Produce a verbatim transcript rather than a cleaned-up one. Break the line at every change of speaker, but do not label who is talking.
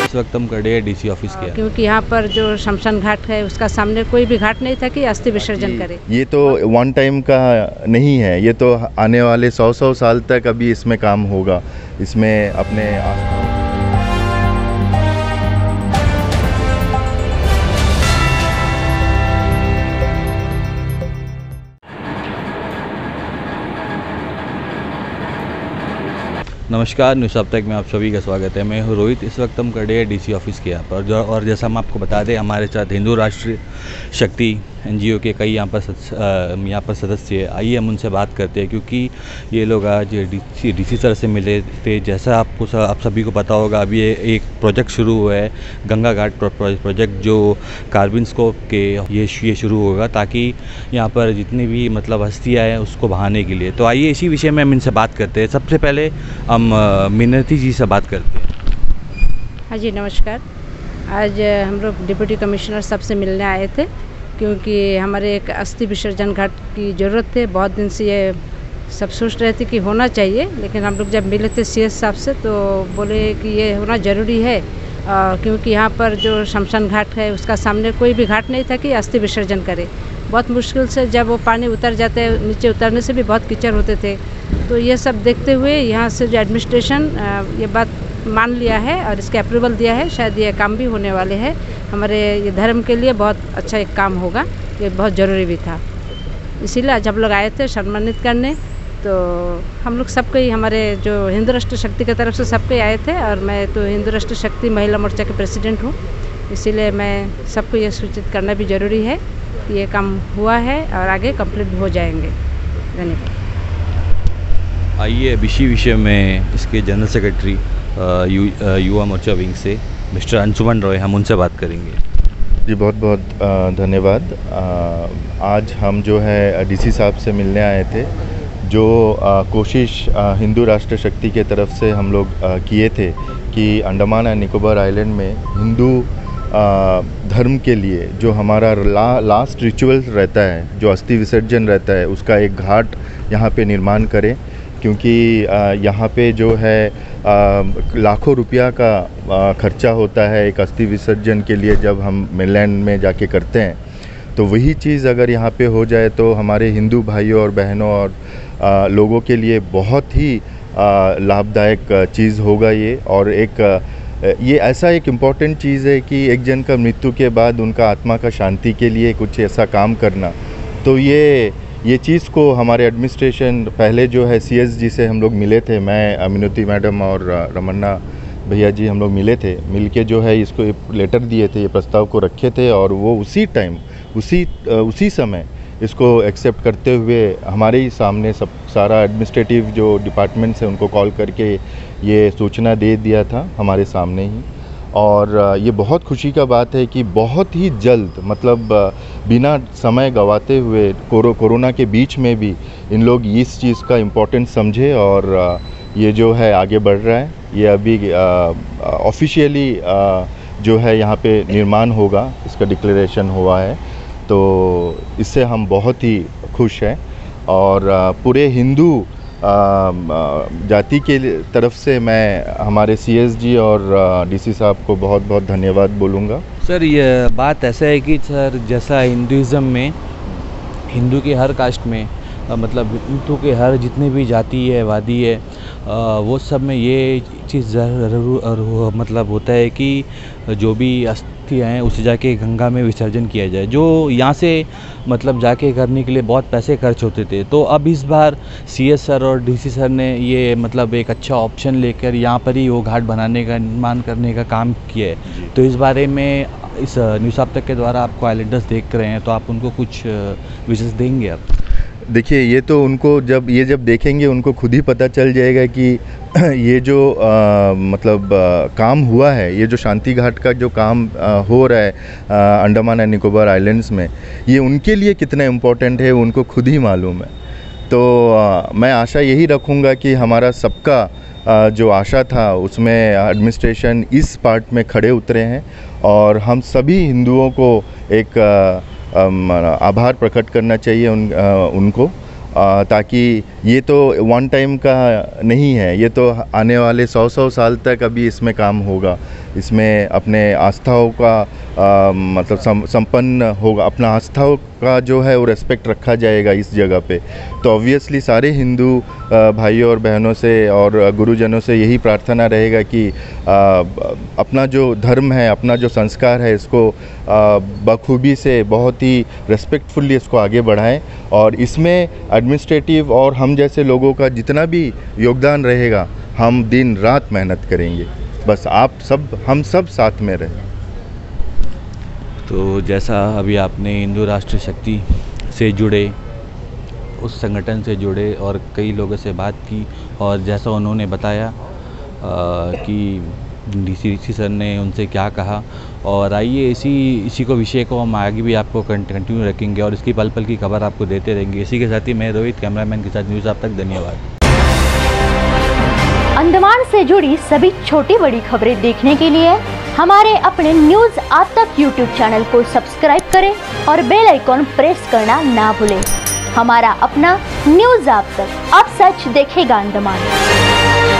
इस वक्त हम खड़े हैं डीसी ऑफिस के,
क्योंकि यहाँ पर जो शमशान घाट है उसका सामने कोई भी घाट नहीं था कि अस्थि विसर्जन करे।
ये तो वन टाइम का नहीं है, ये तो आने वाले सौ सौ साल तक अभी इसमें काम होगा। इसमें अपने
नमस्कार, न्यूज़ अब तक में आप सभी का स्वागत है। मैं हूँ रोहित। इस वक्त हम खड़े हैं डीसी ऑफिस के यहाँ पर जो और जैसा हम आपको बता दें, हमारे साथ हिंदू राष्ट्रीय शक्ति एनजीओ के कई यहाँ पर यहाँ पर सदस्य हैं। आइए हम उनसे बात करते हैं, क्योंकि ये लोग आज डीसी डीसी सर से मिले थे। जैसा आपको सब, आप सभी को पता होगा, अभी ये एक प्रोजेक्ट शुरू हुआ है, गंगा घाट प्रोजेक्ट, जो कार्बन स्कोप के ये ये शुरू होगा, ताकि यहाँ पर जितनी भी मतलब हस्तियाँ हैं उसको बहाने के लिए। तो आइए इसी विषय में हम इनसे बात करते हैं। सबसे पहले हम मिनती जी से बात करते हैं।
हाँ जी, नमस्कार। आज हम लोग डिप्टी कमिश्नर साहब से मिलने आए थे, क्योंकि हमारे एक अस्थि विसर्जन घाट की ज़रूरत थी। बहुत दिन से ये सब सोच रहे थे कि होना चाहिए, लेकिन हम लोग जब मिले थे सीएस साहब से तो बोले कि ये होना ज़रूरी है, आ, क्योंकि यहाँ पर जो शमशान घाट है उसका सामने कोई भी घाट नहीं था कि अस्थि विसर्जन करे। बहुत मुश्किल से जब वो पानी उतर जाते हैं, नीचे उतरने से भी बहुत कीचड़ होते थे। तो ये सब देखते हुए यहाँ से जो एडमिनिस्ट्रेशन ये बात मान लिया है और इसके अप्रूवल दिया है। शायद ये काम भी होने वाले हैं। हमारे ये धर्म के लिए बहुत अच्छा एक काम होगा, ये बहुत ज़रूरी भी था। इसीलिए आज हम लोग आए थे सम्मानित करने। तो हम लोग सबको ही, हमारे जो हिंदू राष्ट्र शक्ति की तरफ से सबको ही आए थे, और मैं तो हिंदू राष्ट्र शक्ति महिला मोर्चा के प्रेसिडेंट हूँ, इसीलिए मैं सबको ये सूचित करना भी ज़रूरी है कि ये काम हुआ है और आगे कंप्लीट भी हो जाएंगे। धन्यवाद।
आइए अब इसी विषय में इसके जनरल सेक्रेटरी यु, युवा मोर्चा विंग से मिस्टर अंशुमन रॉय, हम उनसे बात करेंगे।
जी बहुत बहुत धन्यवाद। आज हम जो है डीसी साहब से मिलने आए थे। जो आ, कोशिश आ, हिंदू राष्ट्र शक्ति के तरफ से हम लोग किए थे कि अंडमान एंड निकोबार आइलैंड में हिंदू धर्म के लिए जो हमारा ला, लास्ट रिचुअल रहता है, जो अस्थि विसर्जन रहता है, उसका एक घाट यहाँ पे निर्माण करें। क्योंकि यहाँ पे जो है आ, लाखों रुपया का आ, खर्चा होता है एक अस्थि विसर्जन के लिए जब हम मेनलैंड में जाके करते हैं। तो वही चीज़ अगर यहाँ पे हो जाए तो हमारे हिंदू भाइयों और बहनों और आ, लोगों के लिए बहुत ही लाभदायक चीज़ होगा ये। और एक आ, ये ऐसा एक इम्पॉर्टेंट चीज़ है कि एक जन का मृत्यु के बाद उनका आत्मा का शांति के लिए कुछ ऐसा काम करना। तो ये ये चीज़ को हमारे एडमिनिस्ट्रेशन पहले जो है सीएस जी से हम लोग मिले थे, मैं मिनती मैडम और रमन्ना भैया जी हम लोग मिले थे। मिलके जो है इसको लेटर दिए थे, ये प्रस्ताव को रखे थे, और वो उसी टाइम उसी उसी समय इसको एक्सेप्ट करते हुए हमारे ही सामने सब सारा एडमिनिस्ट्रेटिव जो डिपार्टमेंट्स है उनको कॉल करके ये सूचना दे दिया था हमारे सामने ही। और ये बहुत खुशी का बात है कि बहुत ही जल्द, मतलब बिना समय गंवाते हुए, कोरो कोरोना के बीच में भी इन लोग इस चीज़ का इम्पोर्टेंस समझे और ये जो है आगे बढ़ रहा है। ये अभी ऑफिशियली जो है यहाँ पे निर्माण होगा, इसका डिक्लेरेशन हुआ है। तो इससे हम बहुत ही खुश हैं और पूरे हिंदू जाति के तरफ से मैं हमारे सीएस जी और डीसी साहब को बहुत बहुत धन्यवाद बोलूँगा।
सर, ये बात ऐसा है कि सर, जैसा हिंदुज़म में हिंदू के हर कास्ट में मतलब हिंदू के हर जितने भी जाति है, वादी है, वो सब में ये चीज़ ज़रूर मतलब होता है कि जो भी अस्थियाँ हैं उसे जाके गंगा में विसर्जन किया जाए, जो यहाँ से मतलब जाके करने के लिए बहुत पैसे खर्च होते थे। तो अब इस बार सीएस सर और डीसी सर ने ये मतलब एक अच्छा ऑप्शन लेकर यहाँ पर ही वो घाट बनाने का, निर्माण करने का काम किया है। तो इस बारे में इस न्यूज़ अब तक के द्वारा आपको आइलैंडर्स देख रहे हैं, तो आप उनको कुछ विशेष देंगे आप?
देखिए, ये तो उनको जब ये जब देखेंगे उनको खुद ही पता चल जाएगा कि ये जो आ, मतलब आ, काम हुआ है, ये जो शांति घाट का जो काम आ, हो रहा है आ, अंडमान एंड निकोबार आइलैंड्स में, ये उनके लिए कितना इम्पोर्टेंट है उनको खुद ही मालूम है। तो आ, मैं आशा यही रखूँगा कि हमारा सबका आ, जो आशा था उसमें एडमिनिस्ट्रेशन इस पार्ट में खड़े उतरे हैं और हम सभी हिंदुओं को एक आ, आभार प्रकट करना चाहिए उन, आ, उनको ताकि ये तो वन टाइम का नहीं है, ये तो आने वाले सौ सौ साल तक अभी इसमें काम होगा। इसमें अपने आस्थाओं का आ, मतलब सम, संपन्न होगा, अपना आस्थाओं का जो है वो रेस्पेक्ट रखा जाएगा इस जगह पे। तो ऑब्वियसली सारे हिंदू भाइयों और बहनों से और गुरुजनों से यही प्रार्थना रहेगा कि आ, अपना जो धर्म है, अपना जो संस्कार है, इसको बखूबी से बहुत ही रेस्पेक्टफुली इसको आगे बढ़ाएं। और इसमें एडमिनिस्ट्रेटिव और हम जैसे लोगों का जितना भी योगदान रहेगा, हम दिन रात मेहनत करेंगे। बस आप सब, हम सब साथ में रहें।
तो जैसा अभी आपने हिंदू राष्ट्र शक्ति से जुड़े, उस संगठन से जुड़े और कई लोगों से बात की, और जैसा उन्होंने बताया आ, कि डीसी सी सर ने उनसे क्या कहा, और आइए इसी इसी को विषय को हम आगे भी आपको कंटिन्यू रखेंगे और इसकी पल पल की खबर आपको देते रहेंगे। इसी के साथ ही मैं रोहित कैमरामैन के साथ न्यूज़ आप तक, धन्यवाद।
अंडमान से जुड़ी सभी छोटी बड़ी खबरें देखने के लिए हमारे अपने न्यूज़ आप तक यूट्यूब चैनल को सब्सक्राइब करें और बेल आइकॉन प्रेस करना ना भूलें। हमारा अपना न्यूज़ आप तक, अब सच देखेगा अंडमान।